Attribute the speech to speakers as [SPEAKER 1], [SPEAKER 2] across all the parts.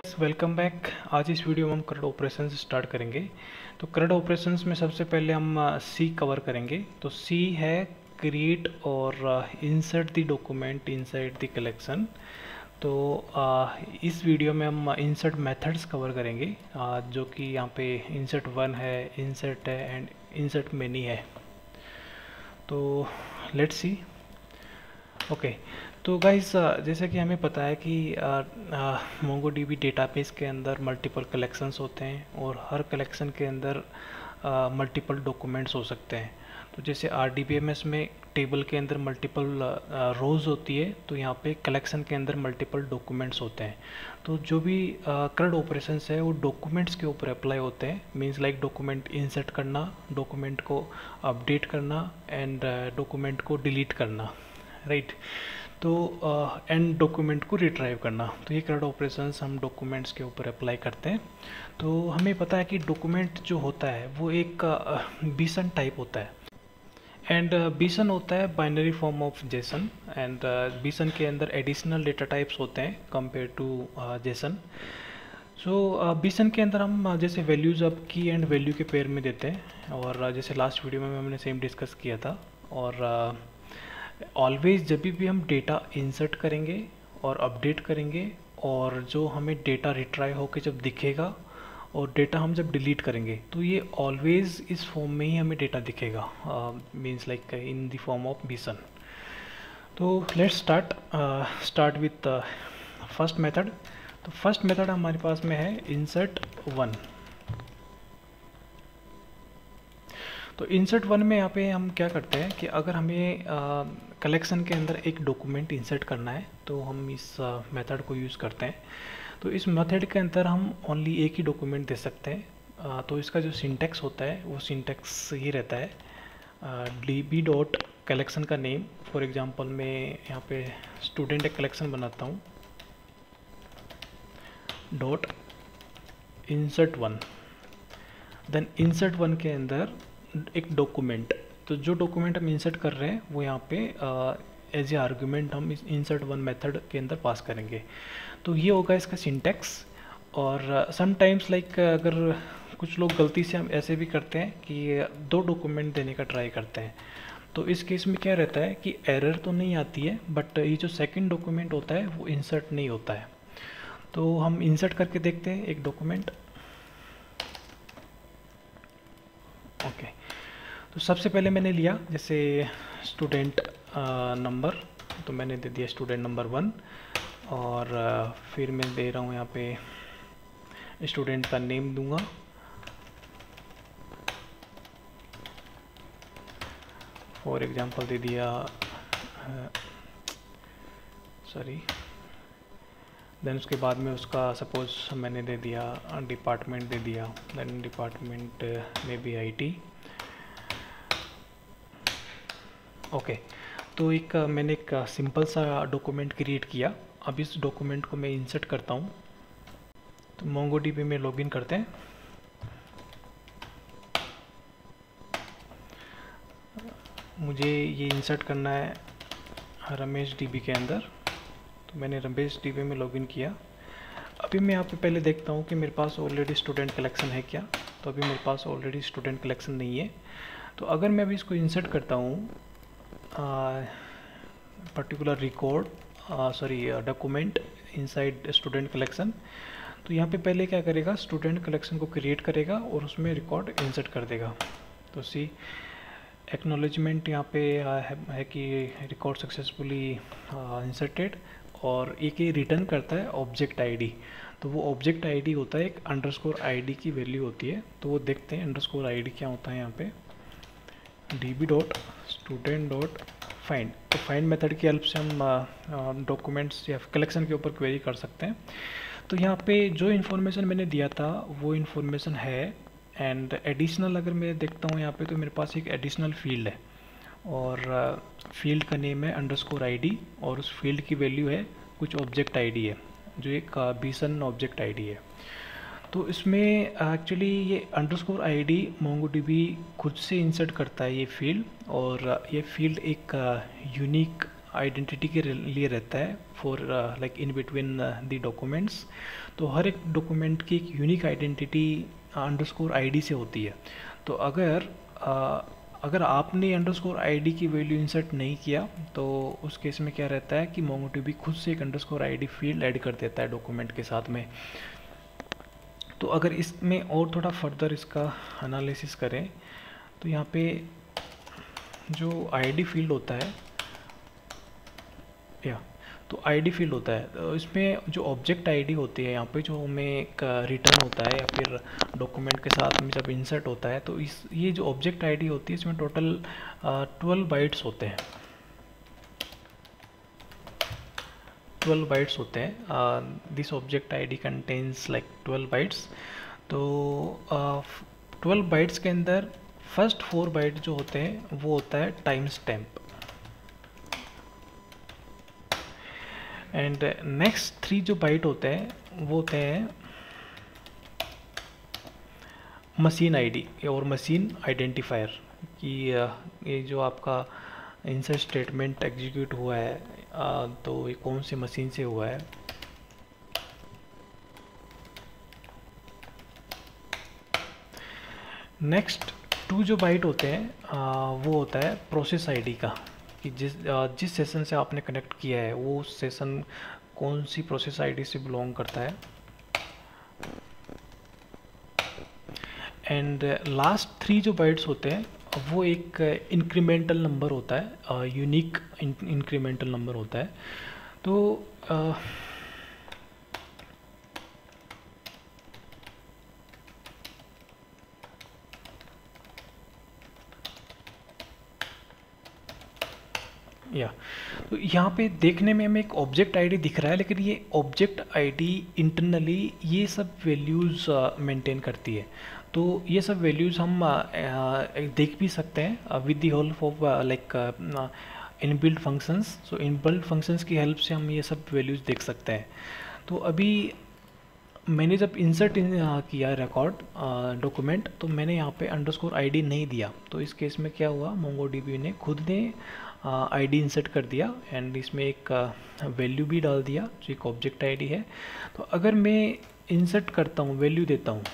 [SPEAKER 1] Welcome back. आज इस video में हम करंट ऑपरेशंस स्टार्ट करेंगे। तो करंट ऑपरेशंस में सबसे पहले हम सी कवर करेंगे। तो सी है क्रिएट और insert the document inside the collection. तो इस वीडियो में हम इंसर्ट मेथड्स कवर करेंगे, जो कि यहाँ पे इंसर्ट वन है, इंसर्ट है एंड इंसर्ट मेनी है। तो लेट्स सी। ओके, तो गाइस जैसे कि हमें पता है कि मोंगोडीबी डेटाबेस के अंदर मल्टीपल कलेक्शंस होते हैं और हर कलेक्शन के अंदर मल्टीपल डॉक्यूमेंट्स हो सकते हैं। तो जैसे RDBMS में टेबल के अंदर मल्टीपल रोज़ होती है, तो यहाँ पे कलेक्शन के अंदर मल्टीपल डॉक्यूमेंट्स होते हैं। तो जो भी करंट ऑपरेशंस है वो डॉक्यूमेंट्स के ऊपर अप्लाई होते हैं। मींस लाइक डॉक्यूमेंट इंसर्ट करना, डॉक्यूमेंट को अपडेट करना एंड डॉक्यूमेंट को डिलीट करना, राइट। तो एंड डॉक्यूमेंट को रिट्राइव करना। तो ये करंट ऑपरेशंस हम डॉक्यूमेंट्स के ऊपर अप्लाई करते हैं। तो हमें पता है कि डॉक्यूमेंट जो होता है वो एक बीसन टाइप होता है एंड बीसन होता है binary form of JSON. And BSON के अंदर एडिशनल डेटा टाइप्स होते हैं compare to JSON. So BSON के अंदर हम जैसे वैल्यूज़ अब की एंड वैल्यू के पेयर में देते हैं, और जैसे लास्ट वीडियो में हमने सेम डिस्कस किया था। और ऑलवेज जब भी हम डेटा इंसर्ट करेंगे और अपडेट करेंगे, और जो हमें डेटा रिट्राई होकर जब दिखेगा और डेटा हम जब डिलीट करेंगे, तो ये ऑलवेज इस फॉर्म में ही हमें डेटा दिखेगा, means like in the form of BSON. तो let's start with first method. तो फर्स्ट मेथड हमारे पास में है इंसर्ट वन। तो इंसर्ट वन में यहाँ पे हम क्या करते हैं कि अगर हमें कलेक्शन के अंदर एक डॉक्यूमेंट इंसर्ट करना है, तो हम इस मेथड को यूज़ करते हैं। तो इस मेथड के अंदर हम ओनली एक ही डॉक्यूमेंट दे सकते हैं। तो इसका जो सिंटैक्स होता है वो सिंटैक्स ये रहता है, db डॉट कलेक्शन का नेम। फॉर एग्जांपल मैं यहाँ पे स्टूडेंट एक कलेक्शन बनाता हूँ, dot insert one. Then insert one के अंदर एक डॉक्यूमेंट, तो जो डॉक्यूमेंट हम इंसर्ट कर रहे हैं वो यहाँ पे एज ए आर्गुमेंट हम इस इंसर्ट वन मेथड के अंदर पास करेंगे। तो ये होगा इसका सिंटैक्स। और समटाइम्स लाइक अगर कुछ लोग गलती से हम ऐसे भी करते हैं कि दो डॉक्यूमेंट देने का ट्राई करते हैं, तो इस केस में क्या रहता है कि एरर तो नहीं आती है, बट ये जो सेकेंड डॉक्यूमेंट होता है वो इंसर्ट नहीं होता है। तो हम इंसर्ट करके देखते हैं एक डॉक्यूमेंट। ओके, तो सबसे पहले मैंने लिया जैसे स्टूडेंट नंबर, तो मैंने दे दिया स्टूडेंट नंबर वन। और फिर मैं दे रहा हूँ यहाँ पे स्टूडेंट का नेम दूंगा, फॉर एग्जांपल दे दिया सॉरी। देन उसके बाद में उसका सपोज मैंने दे दिया डिपार्टमेंट दे दिया, देन डिपार्टमेंट में भी IT। ओके, तो एक मैंने एक सिंपल सा डॉक्यूमेंट क्रिएट किया। अब इस डॉक्यूमेंट को मैं इंसर्ट करता हूँ। तो मोंगोडीबी में लॉगिन करते हैं। मुझे ये इंसर्ट करना है रमेश DB के अंदर। तो मैंने रमेश DB में लॉगिन किया। अभी मैं यहाँ पे पहले देखता हूँ कि मेरे पास ऑलरेडी स्टूडेंट कलेक्शन है क्या। तो अभी मेरे पास ऑलरेडी स्टूडेंट कलेक्शन नहीं है। तो अगर मैं अभी इसको इंसर्ट करता हूँ particular record document inside student collection, तो यहाँ पे पहले क्या करेगा, स्टूडेंट कलेक्शन को क्रिएट करेगा और उसमें रिकॉर्ड इंसर्ट कर देगा। तो सी एक्नॉलेजमेंट यहाँ पे है कि रिकॉर्ड सक्सेसफुली इंसर्टेड, और एक ये रिटर्न करता है ऑब्जेक्ट ID। तो वो ऑब्जेक्ट ID होता है एक अंडरस्कोर ID की वैल्यू होती है। तो वो देखते हैं अंडरस्कोर ID क्या होता है यहाँ पे, db dot student dot find. तो फाइंड मेथड की हेल्प से हम डॉक्यूमेंट्स या कलेक्शन के ऊपर क्वेरी कर सकते हैं। तो यहाँ पे जो इन्फॉर्मेशन मैंने दिया था वो इन्फॉर्मेशन है। एंड एडिशनल अगर मैं देखता हूँ यहाँ पे, तो मेरे पास एक एडिशनल फील्ड है, और फील्ड का नेम है अंडरस्कोर ID, और उस फील्ड की वैल्यू है कुछ ऑब्जेक्ट ID है, जो एक बीसन ऑब्जेक्ट ID है। तो इसमें एक्चुअली ये अंडरस्कोर ID मोंगोडीबी खुद से इंसर्ट करता है ये फील्ड, और ये फील्ड एक यूनिक आइडेंटिटी के लिए रहता है for like in between the documents. तो हर एक डॉक्यूमेंट की एक यूनिक आइडेंटिटी अंडरस्कोर आईडी से होती है। तो अगर आपने अंडरस्कोर आईडी की वैल्यू इंसर्ट नहीं किया तो उस केस में क्या रहता है कि MongoDB खुद से एक अंडरस्कोर आईडी फील्ड ऐड कर देता है डॉक्यूमेंट के साथ में। तो अगर इसमें और थोड़ा फर्दर इसका एनालिसिस करें तो यहाँ पे जो आईडी फील्ड होता है तो आईडी फील्ड होता है, तो इसमें जो ऑब्जेक्ट आईडी होती है यहाँ पे जो हमें एक रिटर्न होता है या फिर डॉक्यूमेंट के साथ में जब इंसर्ट होता है तो ये जो ऑब्जेक्ट आईडी होती है इसमें टोटल 12 बाइट्स होते हैं। 12 बाइट्स होते हैं। This object ID contains like 12 bytes. तो 12 बाइट्स के अंदर फर्स्ट 4 बाइट जो होते हैं वो होता है टाइम स्टैम्प, एंड नेक्स्ट 3 जो बाइट होते हैं वो होते हैं मशीन आईडी और मशीन आइडेंटिफायर कि ये जो आपका इंसर्ट स्टेटमेंट एग्जीक्यूट हुआ है तो ये कौन सी मशीन से हुआ है। नेक्स्ट 2 जो बाइट होते हैं वो होता है प्रोसेस आईडी का कि जिस सेशन से आपने कनेक्ट किया है वो सेशन कौन सी प्रोसेस आईडी से बिलोंग करता है। एंड लास्ट 3 जो बाइट्स होते हैं वो एक इंक्रीमेंटल नंबर होता है, यूनिक इंक्रीमेंटल नंबर होता है। तो तो यहाँ पे देखने में हमें एक ऑब्जेक्ट आईडी दिख रहा है, लेकिन ये ऑब्जेक्ट आईडी इंटरनली ये सब वैल्यूज़ मेंटेन करती है। तो ये सब वैल्यूज़ हम देख भी सकते हैं with the help of like inbuilt functions. So inbuilt functions की हेल्प से हम ये सब वैल्यूज़ देख सकते हैं। तो अभी मैंने जब इंसर्ट किया रिकॉर्ड डॉक्यूमेंट तो मैंने यहाँ पे अंडरस्कोर आईडी नहीं दिया, तो इस केस में क्या हुआ, MongoDB ने खुद ने आईडी इंसर्ट कर दिया एंड इसमें एक वैल्यू भी डाल दिया जो एक ऑब्जेक्ट आईडी है। तो अगर मैं इंसर्ट करता हूँ, वैल्यू देता हूँ,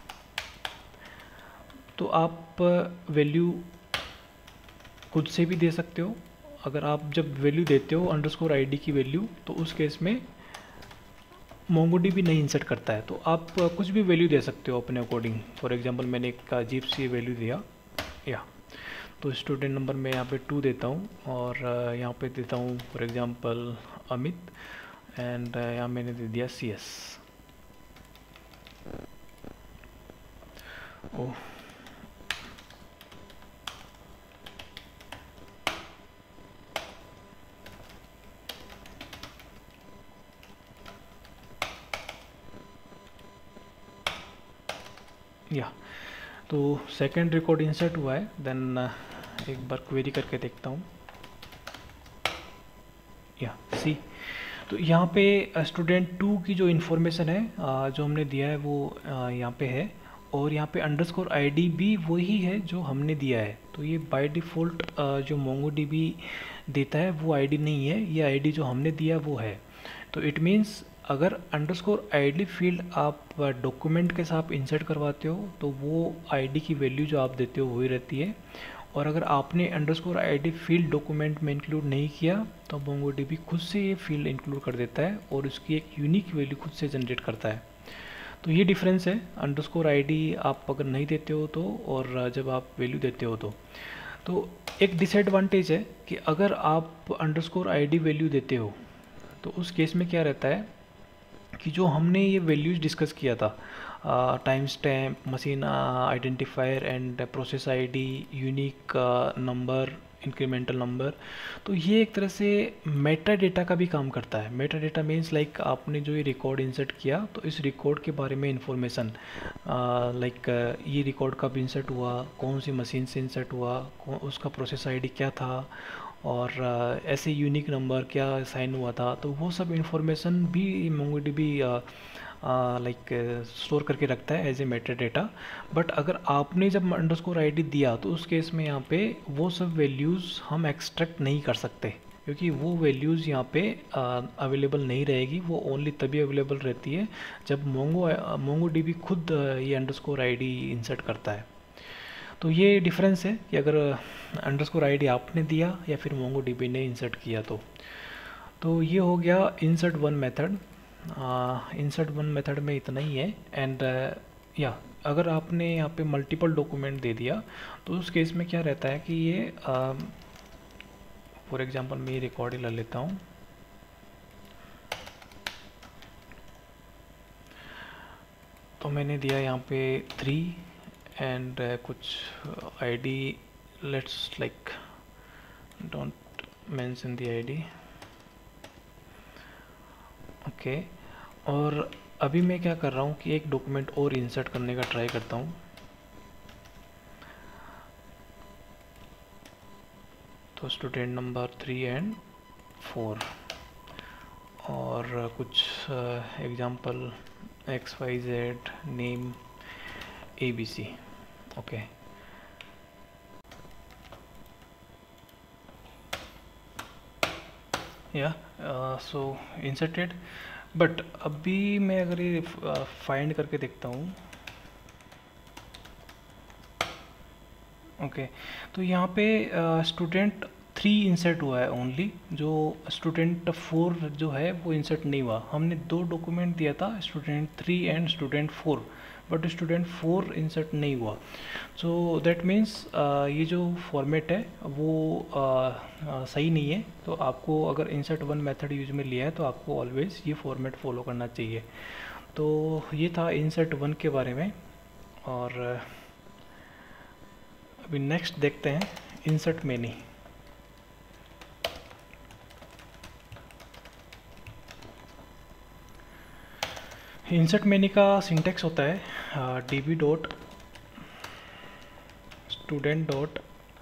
[SPEAKER 1] तो आप वैल्यू खुद से भी दे सकते हो। अगर आप जब वैल्यू देते हो अंडरस्कोर आईडी की वैल्यू तो उस केस में MongoDB नहीं इंसर्ट करता है, तो आप कुछ भी वैल्यू दे सकते हो अपने अकॉर्डिंग। फॉर एग्जांपल मैंने एक अजीब सी वैल्यू दिया तो स्टूडेंट नंबर मैं यहाँ पे 2 देता हूँ और यहाँ पे देता हूँ फॉर एग्जांपल अमित एंड यहाँ मैंने दे दिया CS। ओह तो सेकंड रिकॉर्ड इंसर्ट हुआ है। देन एक बार क्वेरी करके देखता हूँ। सी तो यहाँ पे स्टूडेंट 2 की जो इन्फॉर्मेशन है जो हमने दिया है वो यहाँ पे है, और यहाँ पे अंडरस्कोर आईडी भी वही है जो हमने दिया है। तो ये बाय डिफ़ॉल्ट जो MongoDB देता है वो आईडी नहीं है, ये आईडी जो हमने दिया वो है। तो इट मीन्स अगर अंडरस्कोर आईडी फील्ड आप डॉक्यूमेंट के साथ इंसर्ट करवाते हो तो वो आईडी की वैल्यू जो आप देते हो वही रहती है, और अगर आपने अंडरस्कोर आईडी फील्ड डॉक्यूमेंट में इंक्लूड नहीं किया तो MongoDB खुद से ये फील्ड इंक्लूड कर देता है और उसकी एक यूनिक वैल्यू खुद से जनरेट करता है। तो ये डिफरेंस है अंडरस्कोर आईडी आप अगर नहीं देते हो तो, और जब आप वैल्यू देते हो तो एक डिसएडवांटेज है कि अगर आप अंडरस्कोर आईडी वैल्यू देते हो तो उस केस में क्या रहता है कि जो हमने ये वैल्यूज डिस्कस किया था, time stamp, machine identifier and process ID, unique number, incremental number, तो ये एक तरह से मेटा डेटा का भी काम करता है। मेटा डेटा मीन्स लाइक आपने जो ये रिकॉर्ड इंसर्ट किया तो इस रिकॉर्ड के बारे में इंफॉर्मेशन लाइक ये रिकॉर्ड कब इंसर्ट हुआ, कौन सी मशीन से इंसर्ट हुआ, उसका प्रोसेस आईडी क्या था, और ऐसे यूनिक नंबर क्या साइन हुआ था, तो वो सब इंफॉर्मेशन भी MongoDB लाइक स्टोर करके रखता है as a meta data. But अगर आपने जब अंडरस्कोर आईडी दिया तो उस केस में यहाँ पे वो सब वैल्यूज़ हम एक्सट्रैक्ट नहीं कर सकते, क्योंकि वो वैल्यूज़ यहाँ पे अवेलेबल नहीं रहेगी, वो ओनली तभी अवेलेबल रहती है जब मोंगो डीबी खुद ये अंडरस्कोर आईडी इंसर्ट करता है। तो ये डिफरेंस है कि अगर अंडरस्कोर आईडी आपने दिया या फिर मोंगो डीबी ने इंसर्ट किया तो ये हो गया insert one method. Insert one method में इतना ही है। एंड या अगर आपने यहाँ पे मल्टीपल डॉक्यूमेंट दे दिया तो उस केस में क्या रहता है कि ये फॉर एग्जांपल मैं ये रिकॉर्ड ही ला लेता हूँ। तो मैंने दिया यहाँ पे 3 एंड कुछ ID, let's like don't mention the ID, okay. और अभी मैं क्या कर रहा हूँ कि एक डॉक्यूमेंट और इंसर्ट करने का ट्राई करता हूँ। तो स्टूडेंट नंबर 3 एंड 4 और कुछ example XYZ name ABC, okay. या सो इंसर्टेड। बट अभी मैं अगर ये फाइंड करके देखता हूँ, ओके, तो यहाँ पे स्टूडेंट 3 इंसर्ट हुआ है ओनली, जो स्टूडेंट 4 जो है वो इंसर्ट नहीं हुआ। हमने 2 डॉक्यूमेंट दिया था, student 3 and student 4, but student 4 insert नहीं हुआ। सो दैट मीन्स ये जो फॉर्मेट है वो सही नहीं है। तो आपको अगर इंसर्ट वन मेथड यूज में लिया है तो आपको ऑलवेज ये फॉर्मेट फॉलो करना चाहिए। तो ये था इंसर्ट वन के बारे में। और अभी नेक्स्ट देखते हैं इंसर्ट मेनी। इंसर्ट मेनी का सिंटेक्स होता है db dot student dot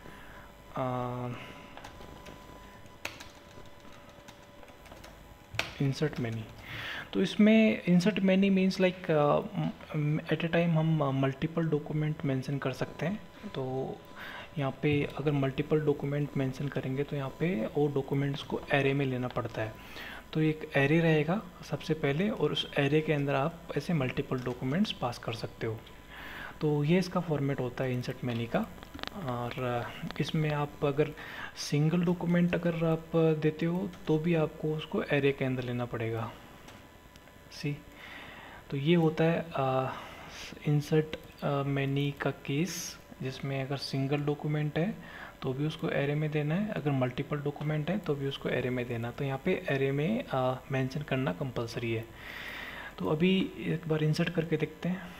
[SPEAKER 1] insert many. तो इसमें insert many means like at a time हम मल्टीपल डॉक्यूमेंट मेंशन कर सकते हैं। तो यहाँ पे अगर मल्टीपल डॉक्यूमेंट मेंशन करेंगे तो यहाँ पे वो डॉक्यूमेंट्स को एरे में लेना पड़ता है। तो एक एरे रहेगा सबसे पहले, और उस एरे के अंदर आप ऐसे मल्टीपल डॉक्यूमेंट्स पास कर सकते हो। तो ये इसका फॉर्मेट होता है इंसर्ट मेनी का। और इसमें आप अगर सिंगल डॉक्यूमेंट अगर आप देते हो तो भी आपको उसको एरे के अंदर लेना पड़ेगा। सी, तो ये होता है इंसर्ट मेनी का केस, जिसमें अगर सिंगल डॉक्यूमेंट है तो भी उसको एरे में देना है, अगर मल्टीपल डॉक्यूमेंट है तो भी उसको एरे में देना। तो यहाँ पे एरे में मेंशन करना कंपलसरी है। तो अभी एक बार इंसर्ट करके देखते हैं।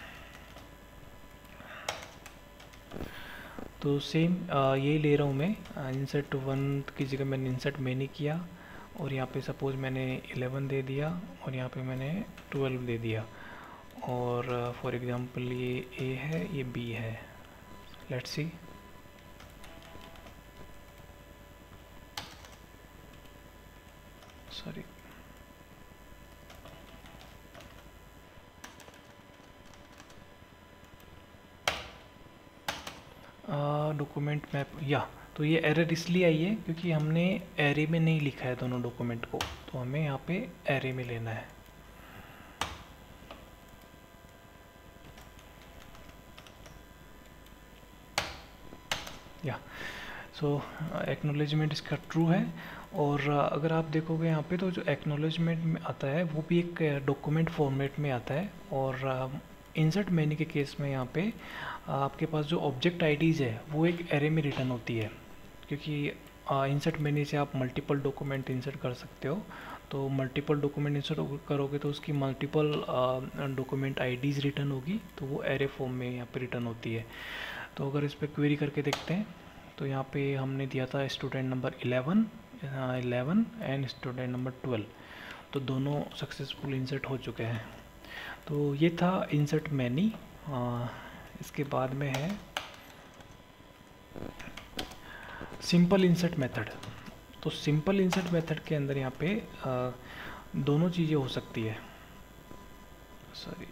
[SPEAKER 1] तो सेम यही ले रहा हूँ मैं, इंसर्ट वन की जगह मैंने इंसर्ट मेनी किया, और यहाँ पे सपोज मैंने 11 दे दिया और यहाँ पे मैंने 12 दे दिया। और फॉर एग्जांपल ये A है, ये B है, let's see. Sorry, document map, या तो ये एरर इसलिए आई है क्योंकि हमने एरे में नहीं लिखा है दोनों डॉक्यूमेंट को, तो हमें यहाँ पे एरे में लेना है। या सो एक्नॉलेजमेंट इसका ट्रू है। और अगर आप देखोगे यहाँ पे तो जो एक्नॉलेजमेंट में आता है वो भी एक डॉक्यूमेंट फॉर्मेट में आता है। और इंसर्ट मेनी के केस में यहाँ पे आपके पास जो ऑब्जेक्ट आईडीज़ है वो एक एरे में रिटर्न होती है, क्योंकि इंसर्ट मेनी से आप मल्टीपल डॉक्यूमेंट इंसर्ट कर सकते हो। तो मल्टीपल डॉक्यूमेंट इंसर्ट करोगे तो उसकी मल्टीपल डॉक्यूमेंट आईडीज़ रिटर्न होगी, तो वो एरे फॉर्म में यहाँ पे रिटर्न होती है। तो अगर इस पर क्वेरी करके देखते हैं तो यहाँ पे हमने दिया था student number 11 and student number 12, तो दोनों सक्सेसफुल इंसर्ट हो चुके हैं। तो ये था इंसर्ट मेनी। इसके बाद में है सिंपल इंसर्ट मेथड। तो सिंपल इंसर्ट मेथड के अंदर यहाँ पे दोनों चीज़ें हो सकती है, सॉरी,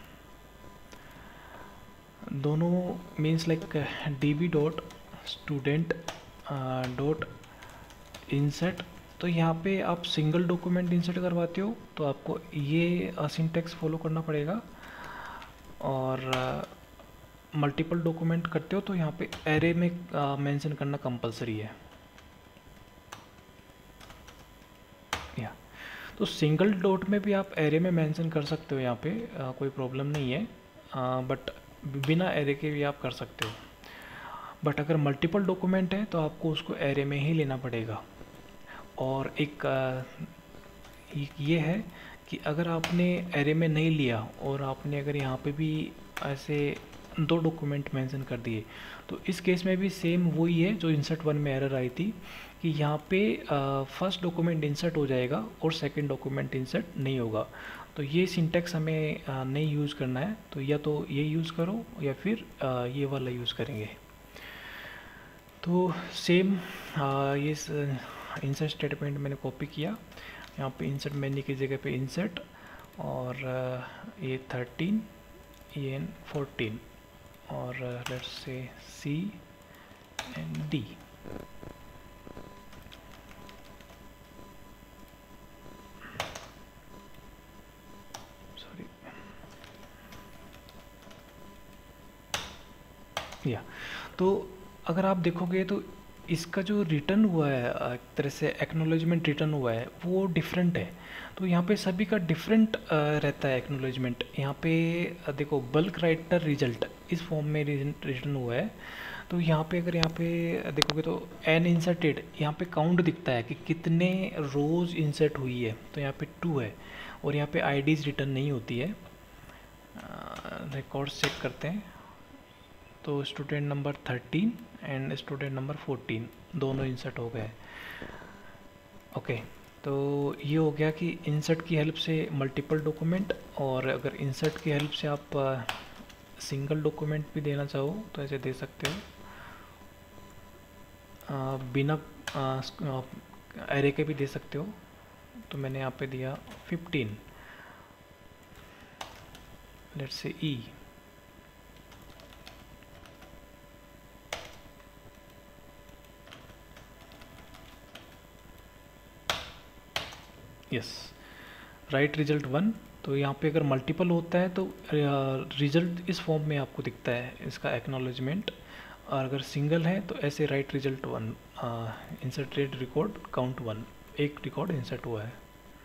[SPEAKER 1] दोनों means like db dot student dot insert, तो यहाँ पे आप सिंगल डॉक्यूमेंट इंसर्ट करवाते हो तो आपको ये सिंटैक्स फॉलो करना पड़ेगा, और मल्टीपल डॉक्यूमेंट करते हो तो यहाँ पे एरे में मेंशन करना कंपलसरी है। या तो सिंगल डॉट में भी आप एरे में मेंशन कर सकते हो, यहाँ पे कोई प्रॉब्लम नहीं है, बट बिना एरे के भी आप कर सकते हो। बट अगर मल्टीपल डॉक्यूमेंट है तो आपको उसको एरे में ही लेना पड़ेगा। और एक ये है कि अगर आपने एरे में नहीं लिया और आपने अगर यहाँ पे भी ऐसे 2 डॉक्यूमेंट मेंशन कर दिए, तो इस केस में भी सेम वही है जो इंसर्ट 1 में एरर आई थी कि यहाँ पे फर्स्ट डॉक्यूमेंट इंसर्ट हो जाएगा और सेकंड डॉक्यूमेंट इंसर्ट नहीं होगा। तो ये सिंटैक्स हमें नहीं यूज़ करना है, तो या तो ये यूज़ करो या फिर ये वाला यूज़ करेंगे। तो सेम ये इंसर्ट स्टेटमेंट मैंने कॉपी किया, यहाँ पे इंसर्ट मेन्यू की जगह पे इंसर्ट, और ये 13 ये 14 और let's say C and D। Sorry, या तो अगर आप देखोगे तो इसका जो रिटर्न हुआ है, एक तरह से एक्नॉलेजमेंट रिटर्न हुआ है, वो डिफरेंट है। तो यहाँ पे सभी का डिफरेंट रहता है एक्नॉलेजमेंट। यहाँ पे देखो बल्क राइटर रिजल्ट इस फॉर्म में रिटर्न हुआ है। तो यहाँ पे अगर यहाँ पे देखोगे तो एन इंसर्टेड, यहाँ पे काउंट दिखता है कि कितने रोज इंसर्ट हुई है, तो यहाँ पे 2 है, और यहाँ पे आईडीज रिटर्न नहीं होती है। रिकॉर्ड चेक करते हैं, तो student number 13 and student number 14 दोनों इंसर्ट हो गए। ओके, तो ये हो गया कि इंसर्ट की हेल्प से मल्टीपल डॉक्यूमेंट, और अगर इंसर्ट की हेल्प से आप सिंगल डॉक्यूमेंट भी देना चाहो तो ऐसे दे सकते हो, बिना एरे के भी दे सकते हो। तो मैंने यहाँ पे दिया 15, let's say E। Yes, right result 1। तो यहाँ पे अगर मल्टीपल होता है तो रिजल्ट इस फॉर्म में आपको दिखता है, इसका एक्नॉलेजमेंट, और अगर सिंगल है तो ऐसे write result 1, inserted record count 1, एक रिकॉर्ड इंसर्ट हुआ है।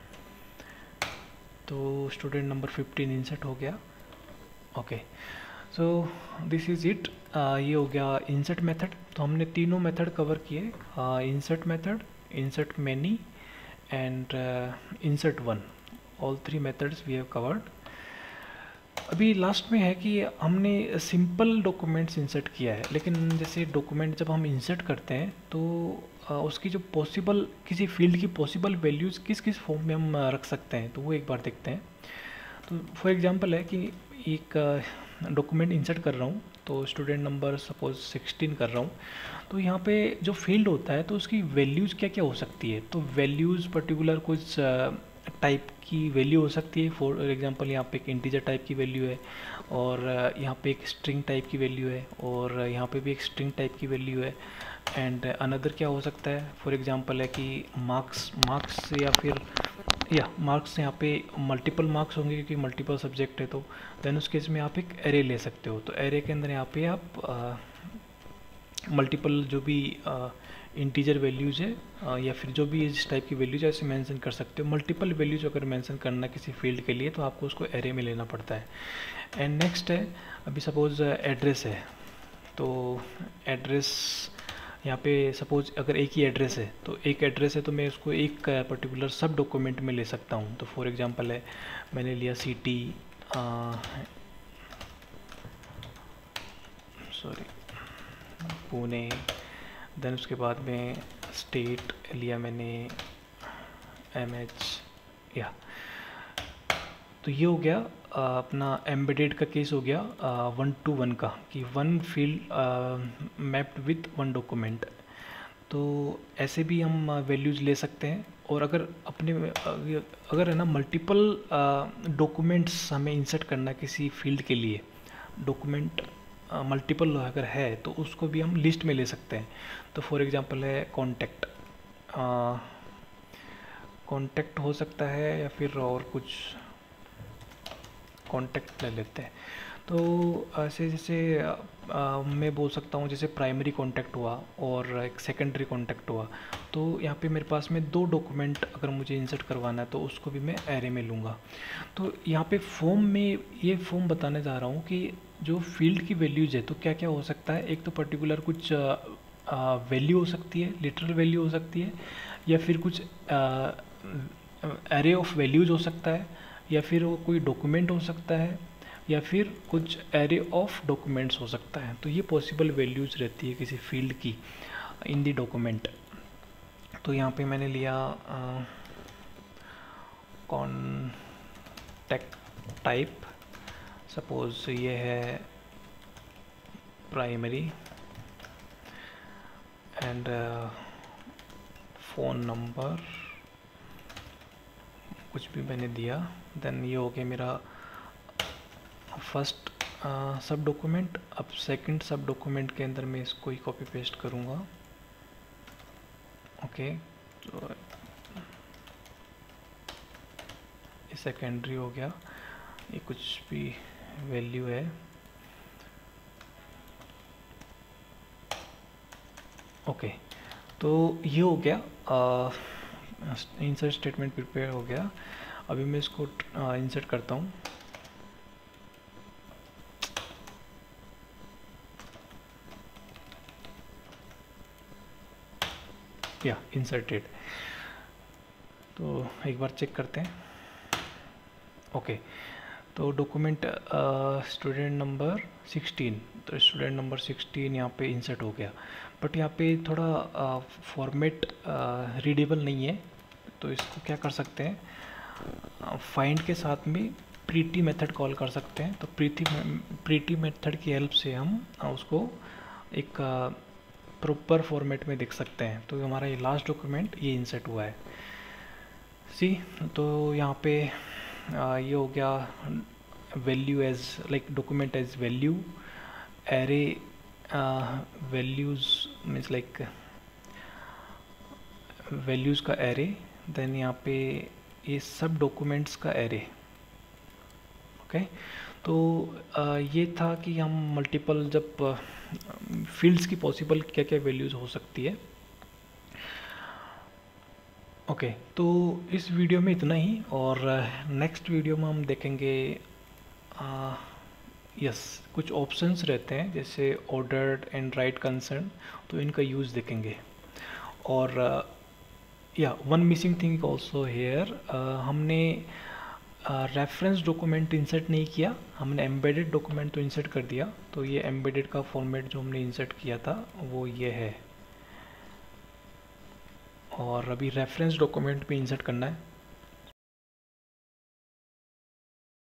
[SPEAKER 1] तो स्टूडेंट नंबर 15 इंसर्ट हो गया। Okay, so this is it. ये हो गया इंसर्ट मेथड। तो हमने तीनों मेथड कवर किए, insert method, insert many and insert 1, all 3 methods we have covered। अभी लास्ट में है कि हमने सिंपल डॉक्यूमेंट्स इंसर्ट किया है, लेकिन जैसे डॉक्यूमेंट जब हम इंसर्ट करते हैं तो उसकी जो पॉसिबल, किसी फील्ड की पॉसिबल वैल्यूज़ किस किस फॉर्म में हम रख सकते हैं, तो वो एक बार देखते हैं। तो फॉर एग्जांपल है कि एक डॉक्यूमेंट इंसर्ट कर रहा हूँ, तो स्टूडेंट नंबर सपोज 16 कर रहा हूँ, तो यहाँ पे जो फील्ड होता है तो उसकी वैल्यूज़ क्या क्या हो सकती है। तो वैल्यूज़ पर्टिकुलर कुछ टाइप की वैल्यू हो सकती है। फॉर एग्जांपल यहाँ पे एक इंटीजर टाइप की वैल्यू है, और यहाँ पे एक स्ट्रिंग टाइप की वैल्यू है, और यहाँ पे भी एक स्ट्रिंग टाइप की वैल्यू है। एंड अनदर क्या हो सकता है, फॉर एग्जांपल है कि मार्क्स या फिर मार्क्स, यहाँ पे मल्टीपल मार्क्स होंगे क्योंकि मल्टीपल सब्जेक्ट है। तो देन उस केस में आप एक एरे ले सकते हो। तो एरे के अंदर यहाँ पे आप मल्टीपल जो भी इंटीजर वैल्यूज़ है या फिर जो भी इस टाइप की वैल्यूज ऐसे मेंशन कर सकते हो। मल्टीपल वैल्यूज अगर मेंशन करना किसी फील्ड के लिए तो आपको उसको एरे में लेना पड़ता है। एंड नेक्स्ट है, अभी सपोज एड्रेस है, तो एड्रेस यहाँ पे सपोज अगर एक ही एड्रेस है, तो एक एड्रेस है तो मैं उसको एक पर्टिकुलर सब डॉक्यूमेंट में ले सकता हूँ। तो फॉर एग्जांपल है, मैंने लिया सिटी, पुणे, देन उसके बाद में स्टेट लिया मैंने MH, या तो ये हो गया अपना एम्बेडेड का केस हो गया 1 to 1 का, कि 1 फील्ड मैप्ड विथ 1 डॉक्यूमेंट। तो ऐसे भी हम वैल्यूज़ ले सकते हैं। और अगर अगर है ना मल्टीपल डॉक्यूमेंट्स हमें इंसर्ट करना किसी फील्ड के लिए, डॉक्यूमेंट मल्टीपल अगर है तो उसको भी हम लिस्ट में ले सकते हैं। तो फॉर एग्जांपल है कॉन्टैक्ट, कॉन्टेक्ट हो सकता है या फिर और कुछ कॉन्टेक्ट ले लेते हैं। तो ऐसे जैसे मैं बोल सकता हूँ जैसे प्राइमरी कॉन्टैक्ट हुआ और एक सेकेंडरी कॉन्टैक्ट हुआ, तो यहाँ पे मेरे पास में 2 डॉक्यूमेंट अगर मुझे इंसर्ट करवाना है तो उसको भी मैं एरे में लूँगा। तो यहाँ पे फॉर्म में ये फॉर्म बताने जा रहा हूँ कि जो फील्ड की वैल्यूज़ है तो क्या क्या हो सकता है। एक तो पर्टिकुलर कुछ वैल्यू हो सकती है, लिटरल वैल्यू हो सकती है, या फिर कुछ एरे ऑफ वैल्यूज़ हो सकता है, या फिर वो कोई डॉक्यूमेंट हो सकता है, या फिर कुछ एरे ऑफ डॉक्यूमेंट्स हो सकता है। तो ये पॉसिबल वैल्यूज़ रहती है किसी फील्ड की इन दी डॉक्यूमेंट। तो यहाँ पे मैंने लिया कॉन्टैक्ट टाइप, सपोज ये है प्राइमरी एंड फ़ोन नंबर कुछ भी मैंने दिया। देन ये हो गया मेरा फर्स्ट सब डॉक्यूमेंट। अब सेकंड सब डॉक्यूमेंट के अंदर मैं इसको ही कॉपी पेस्ट करूँगा। ओके, तो ये सेकेंडरी हो गया, ये कुछ भी वैल्यू है। ओके, तो ये हो गया इंसर्ट स्टेटमेंट प्रिपेयर हो गया। अभी मैं इसको इंसर्ट करता हूँ। या इंसर्टेड। तो एक बार चेक करते हैं। ओके, तो डॉक्यूमेंट स्टूडेंट नंबर 16, तो स्टूडेंट नंबर 16 यहाँ पे इंसर्ट हो गया। बट यहाँ पे थोड़ा फॉर्मेट रीडेबल नहीं है, तो इसको क्या कर सकते हैं, फाइंड के साथ में प्रीटी मेथड कॉल कर सकते हैं। तो प्रीटी मेथड की हेल्प से हम उसको एक प्रॉपर फॉर्मेट में देख सकते हैं। तो हमारा ये लास्ट डॉक्यूमेंट ये इंसर्ट हुआ है। सी, तो यहाँ पे ये हो गया value as like document as value, array values means like values का एरे, देन यहाँ पे ये सब डॉक्यूमेंट्स का एरे। ओके, तो ये था कि हम मल्टीपल जब फील्ड्स की पॉसिबल क्या क्या वैल्यूज़ हो सकती है। ओके, तो इस वीडियो में इतना ही, और नेक्स्ट वीडियो में हम देखेंगे कुछ ऑप्शंस रहते हैं जैसे ऑर्डर्ड एंड राइट कंसर्न, तो इनका यूज़ देखेंगे। और one missing thing also here, हमने रेफरेंस डॉक्यूमेंट इंसर्ट नहीं किया, हमने एम्बेडेड डॉक्यूमेंट तो इंसर्ट कर दिया। तो ये एम्बेडेड का फॉर्मेट जो हमने इंसर्ट किया था वो ये है, और अभी रेफरेंस डॉक्यूमेंट पे इंसर्ट करना है।